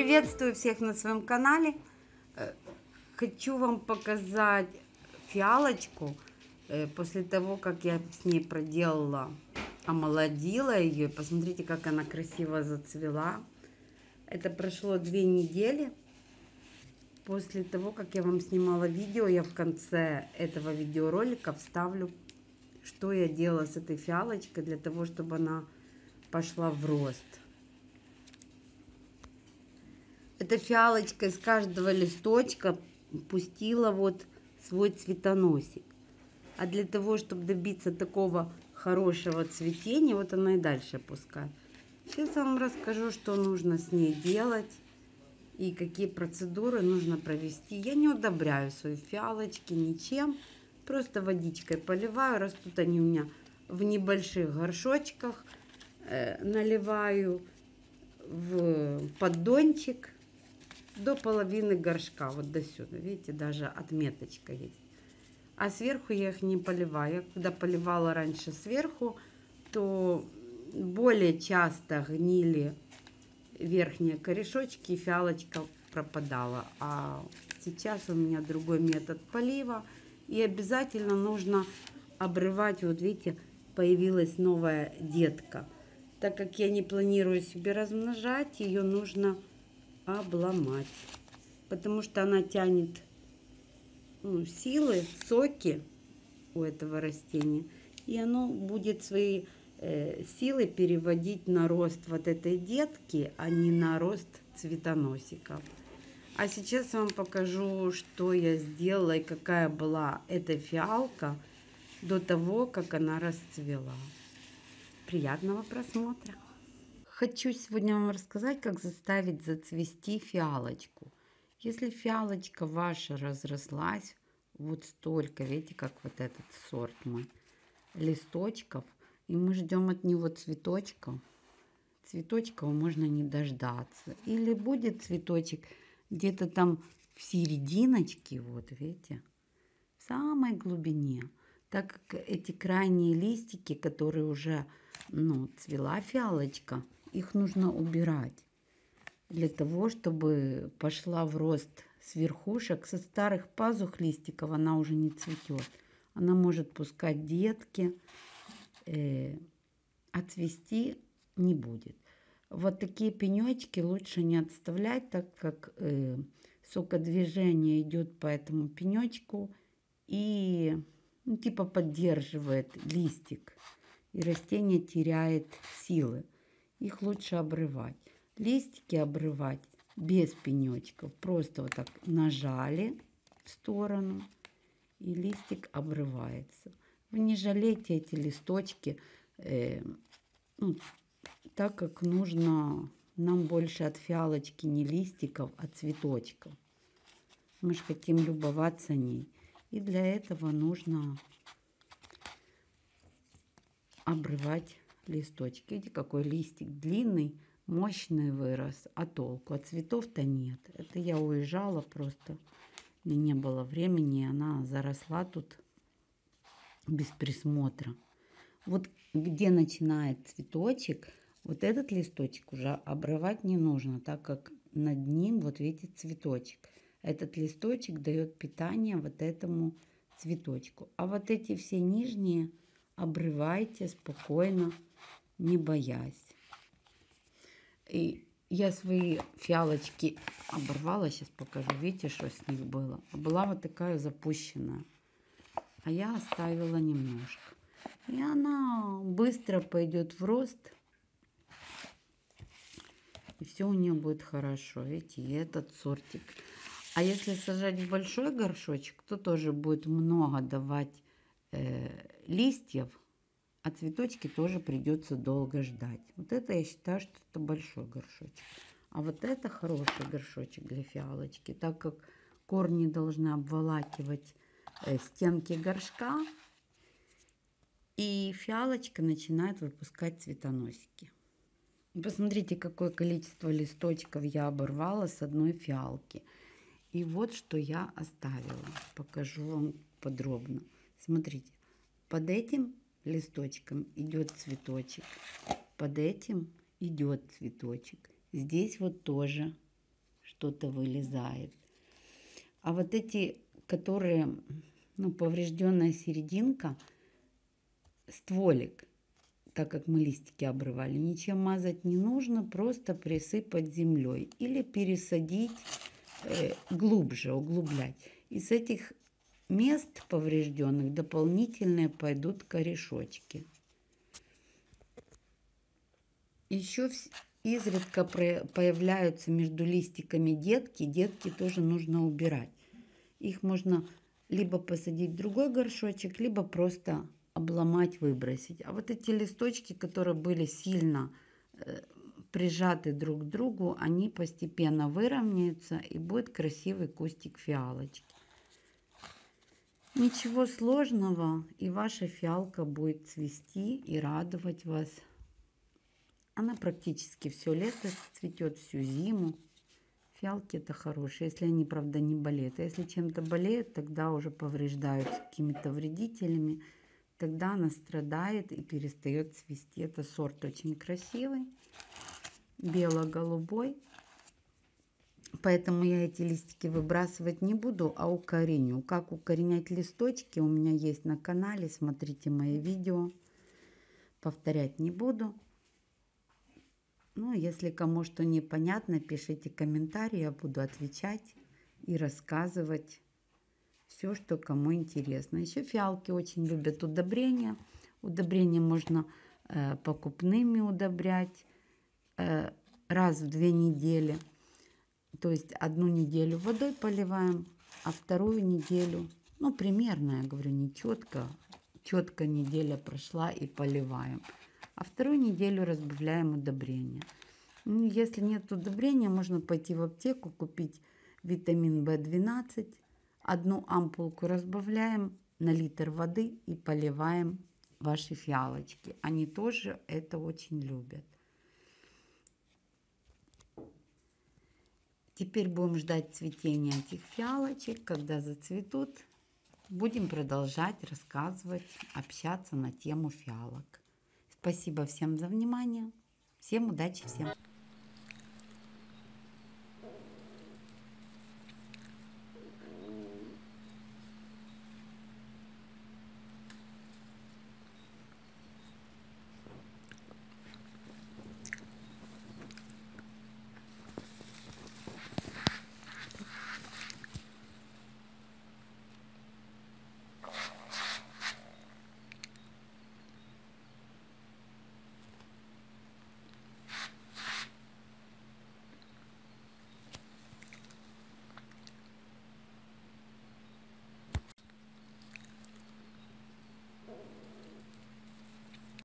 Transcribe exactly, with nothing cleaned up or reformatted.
Приветствую всех на своем канале. Хочу вам показать фиалочку. После того, как я с ней проделала, омолодила ее. Посмотрите, как она красиво зацвела. Это прошло две недели. После того, как я вам снимала видео, я в конце этого видеоролика вставлю, что я делала с этой фиалочкой для того, чтобы она пошла в рост. Эта фиалочка из каждого листочка пустила вот свой цветоносик. А для того, чтобы добиться такого хорошего цветения, вот она и дальше пускает. Сейчас я вам расскажу, что нужно с ней делать и какие процедуры нужно провести. Я не удобряю свои фиалочки ничем, просто водичкой поливаю. Растут они у меня в небольших горшочках. Э, наливаю в поддончик до половины горшка, вот до сюда. Видите, даже отметочка есть. А сверху я их не поливаю. Я когда поливала раньше сверху, то более часто гнили верхние корешочки, и фиалочка пропадала. А сейчас у меня другой метод полива. И обязательно нужно обрывать. Вот видите, появилась новая детка. Так как я не планирую себе размножать, ее нужно обломать. Потому что она тянет ну, силы, соки у этого растения. И оно будет свои э, силы переводить на рост вот этой детки, а не на рост цветоносика. А сейчас я вам покажу, что я сделала и какая была эта фиалка до того, как она расцвела. Приятного просмотра! Хочу сегодня вам рассказать, как заставить зацвести фиалочку. Если фиалочка ваша разрослась вот столько, видите, как вот этот сорт мой, листочков, и мы ждем от него цветочков, цветочков можно не дождаться. Или будет цветочек где-то там в серединочке, вот видите, в самой глубине. Так как эти крайние листики, которые уже, ну, цвела фиалочка, их нужно убирать для того, чтобы пошла в рост с верхушек. Со старых пазух листиков она уже не цветет. Она может пускать детки, э, а цвести не будет. Вот такие пенечки лучше не отставлять, так как э, сокодвижение идет по этому пенечку и ну, типа поддерживает листик, и растение теряет силы. Их лучше обрывать. Листики обрывать без пенечков. Просто вот так нажали в сторону, и листик обрывается. Вы не жалейте эти листочки, э, ну, так как нужно нам больше от фиалочки не листиков, а цветочков. Мы же хотим любоваться ней. И для этого нужно обрывать листочки. Видите, какой листик длинный, мощный вырос, а толку? А цветов-то нет. Это я уезжала просто. Мне не было времени, и она заросла тут без присмотра. Вот где начинает цветочек, вот этот листочек уже обрывать не нужно, так как над ним, вот видите, цветочек. Этот листочек дает питание вот этому цветочку. А вот эти все нижние обрывайте спокойно, не боясь. И я свои фиалочки оборвала, сейчас покажу, видите, что с них было. Была вот такая запущенная, а я оставила немножко. И она быстро пойдет в рост, и все у нее будет хорошо. Видите, и этот сортик. А если сажать в большой горшочек, то тоже будет много давать э, листьев, а цветочки тоже придется долго ждать. Вот это я считаю, что это большой горшочек. А вот это хороший горшочек для фиалочки, так как корни должны обволакивать э, стенки горшка, и фиалочка начинает выпускать цветоносики. Посмотрите, какое количество листочков я оборвала с одной фиалки. И вот что я оставила. Покажу вам подробно. Смотрите, под этим листочком идет цветочек. Под этим идет цветочек. Здесь вот тоже что-то вылезает. А вот эти, которые, ну, поврежденная серединка, стволик, так как мы листики обрывали, ничем мазать не нужно, просто присыпать землей или пересадить э, глубже, углублять. Из этих мест поврежденных дополнительные пойдут корешочки. Еще изредка появляются между листиками детки. Детки тоже нужно убирать. Их можно либо посадить в другой горшочек, либо просто обломать, выбросить. А вот эти листочки, которые были сильно э, прижаты друг к другу, они постепенно выровняются, и будет красивый кустик фиалочки. Ничего сложного, и ваша фиалка будет цвести и радовать вас. Она практически все лето цветет, всю зиму. Фиалки это хорошие, если они, правда, не болеют. А если чем-то болеют, тогда уже повреждаются какими-то вредителями. Тогда она страдает и перестает цвести. Это сорт очень красивый, бело-голубой. Поэтому я эти листики выбрасывать не буду, а укореню. Как укоренять листочки у меня есть на канале. Смотрите мои видео. Повторять не буду. Ну, если кому что непонятно, пишите комментарии, я буду отвечать и рассказывать все, что кому интересно. Еще фиалки очень любят удобрения. Удобрения можно э, покупными удобрять э, раз в две недели. То есть одну неделю водой поливаем, а вторую неделю, ну, примерно, я говорю, не четко, четко неделя прошла и поливаем. А вторую неделю разбавляем удобрения. Ну, если нет удобрения, можно пойти в аптеку, купить витамин бэ двенадцать. Одну ампулку разбавляем на литр воды и поливаем ваши фиалочки. Они тоже это очень любят. Теперь будем ждать цветения этих фиалочек. Когда зацветут, будем продолжать рассказывать, общаться на тему фиалок. Спасибо всем за внимание. Всем удачи, всем.